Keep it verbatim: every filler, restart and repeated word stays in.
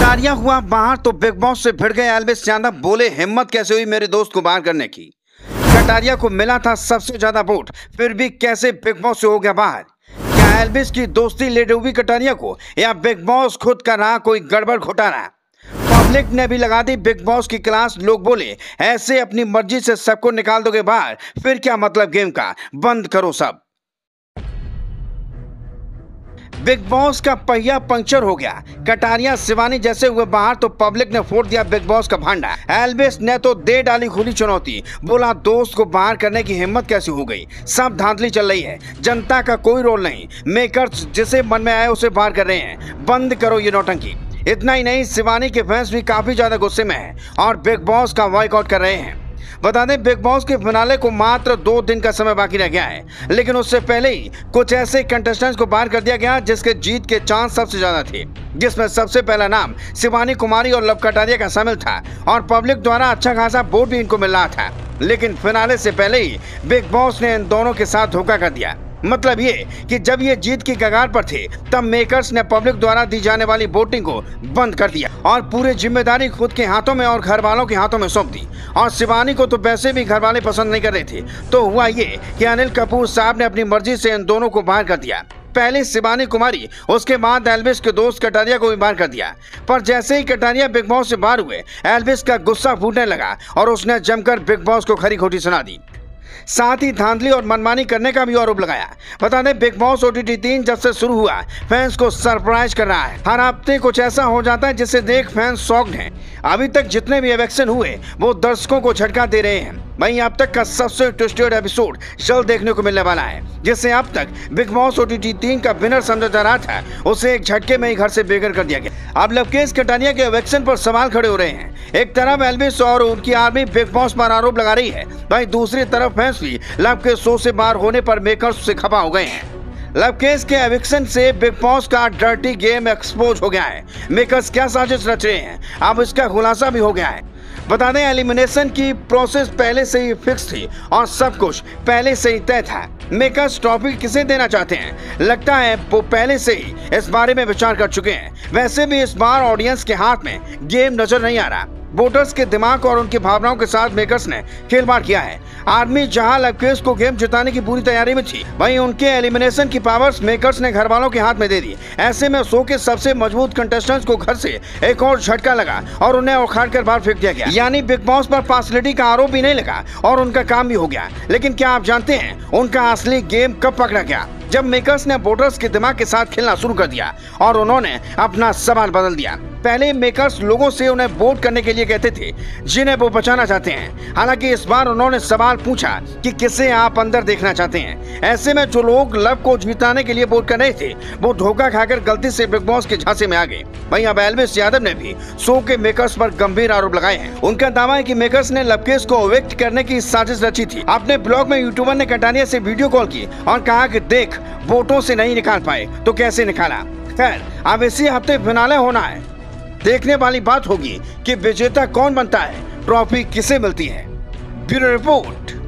कटारिया हुआ बाहर तो बिग बॉस से भिड़ गए एल्विस यादव। बोले हिम्मत कैसे हुई मेरे दोस्त को बाहर करने की। कटारिया को मिला था सबसे ज्यादा वोट, फिर भी कैसे बिग बॉस से हो गया बाहर। क्या एल्विस की दोस्ती ले डूबी कटारिया को, या बिग बॉस खुद कर रहा कोई गड़बड़ घोटाला। पब्लिक ने भी लगा दी बिग बॉस की क्लास। लोग बोले ऐसे अपनी मर्जी से सबको निकाल दोगे बाहर, फिर क्या मतलब गेम का, बंद करो सब। बिग बॉस का पहिया पंक्चर हो गया। कटारिया शिवानी जैसे हुए बाहर तो पब्लिक ने फोड़ दिया बिग बॉस का भांडा। एल्विस ने तो दे डाली खुली चुनौती। बोला दोस्त को बाहर करने की हिम्मत कैसे हो गई। सब धांधली चल रही है, जनता का कोई रोल नहीं। मेकर्स जिसे मन में आए उसे बाहर कर रहे हैं, बंद करो ये नौटंकी। इतना ही नहीं, शिवानी के फैंस भी काफी ज्यादा गुस्से में हैं और बिग बॉस का बॉयकॉट कर रहे हैं। बता दें बिग बॉस के फिनाले को मात्र दो दिन का समय बाकी रह गया है, लेकिन उससे पहले ही कुछ ऐसे कंटेस्टेंट्स को बाहर कर दिया गया जिसके जीत के चांस सबसे ज्यादा थे, जिसमें सबसे पहला नाम शिवानी कुमारी और लव कटारिया का शामिल था और पब्लिक द्वारा अच्छा खासा वोट भी इनको मिल रहा था। लेकिन फिनाले से पहले ही बिग बॉस ने इन दोनों के साथ धोखा कर दिया। मतलब ये कि जब ये जीत की कगार पर थे तब मेकर्स ने पब्लिक द्वारा दी जाने वाली वोटिंग को बंद कर दिया और पूरी जिम्मेदारी खुद के हाथों में और घर वालों के हाथों में सौंप दी। और शिवानी को तो वैसे भी घर वाले पसंद नहीं कर रहे थे, तो हुआ ये कि अनिल कपूर साहब ने अपनी मर्जी से इन दोनों को बाहर कर दिया। पहले शिवानी कुमारी, उसके बाद एल्विस के दोस्त कटारिया को भी बाहर कर दिया। पर जैसे ही कटारिया बिग बॉस से बाहर हुए, एल्विस का गुस्सा फूटने लगा और उसने जमकर बिग बॉस को खरी खोटी सुना दी। साथ ही धांधली और मनमानी करने का भी आरोप लगाया। बता दें Bigg Boss O T T तीन जब से शुरू हुआ फैंस को सरप्राइज कर रहा है। हर हफ्ते कुछ ऐसा हो जाता है जिसे देख फैंस शॉक्ड हैं। अभी तक जितने भी इलेक्शन हुए वो दर्शकों को झटका दे रहे हैं। वहीं अब तक का सबसे ट्विस्टेड एपिसोड जल्द देखने को मिलने वाला है, जिसे अब तक Bigg Boss O T T तीन का विनर समझा जा रहा था, उसे एक झटके में ही घर से बेघर कर दिया गया। अब लवकेश कटारिया के इलेक्शन पर सवाल खड़े हो रहे हैं। एक तरफ एल्विस और उनकी आर्मी बिग बॉस पर आरोप लगा रही है, वहीं दूसरी तरफ फैंस भी लव के शो से बाहर होने पर मेकर्स से खफा हो गए हैं। लवकेश के एविक्शन से बिग बॉस का डर्टी गेम एक्सपोज हो गया है। मेकर्स क्या साजिश रच रहे हैं, अब इसका खुलासा भी हो गया है। बता दें एलिमिनेशन की प्रोसेस पहले से ही फिक्स थी और सब कुछ पहले से ही तय था। मेकर्स ट्रॉफी किसे देना चाहते हैं, लगता है वो पहले से ही इस बारे में विचार कर चुके हैं। वैसे भी इस बार ऑडियंस के हाथ में गेम नजर नहीं आ रहा। वोटर्स के दिमाग और उनकी भावनाओं के साथ मेकर्स ने खिलवाड़ किया है। आर्मी जहां लवकेश को गेम जिताने की पूरी तैयारी में थी, वहीं उनके एलिमिनेशन की पावर्स मेकर्स ने घर वालों के हाथ में दे दी। ऐसे में शो के सबसे मजबूत कंटेस्टेंट्स को घर से एक और झटका लगा और उन्हें उखाड़ कर बाहर फेंक दिया गया। यानी बिग बॉस पर पार्शलिटी का आरोप भी नहीं लगा और उनका काम भी हो गया। लेकिन क्या आप जानते हैं उनका असली गेम कब पकड़ा गया? जब मेकर्स ने वोटर्स के दिमाग के साथ खेलना शुरू कर दिया और उन्होंने अपना सवाल बदल दिया। पहले मेकर्स लोगों से उन्हें वोट करने के लिए कहते थे जिन्हें वो बचाना चाहते हैं। हालांकि इस बार उन्होंने सवाल पूछा कि किसे आप अंदर देखना चाहते हैं। ऐसे में जो लोग लव को जिताने के लिए वोट कर रहे थे वो धोखा खाकर गलती से बिग बॉस के झांसे में आ गए। वहीं अब एल्विस यादव ने भी शो के मेकर्स पर गंभीर आरोप लगाए हैं। उनका दावा है कि मेकर्स ने लवकेश को इविक्ट करने की साजिश रची थी। अपने ब्लॉग में यूट्यूबर ने कटारिया से वीडियो कॉल की और कहा कि देख वोटों से नहीं निकाल पाए तो कैसे निकाला। खैर अब इसी हफ्ते फिनाले होना है। देखने वाली बात होगी कि विजेता कौन बनता है, ट्रॉफी किसे मिलती है। Bureau report.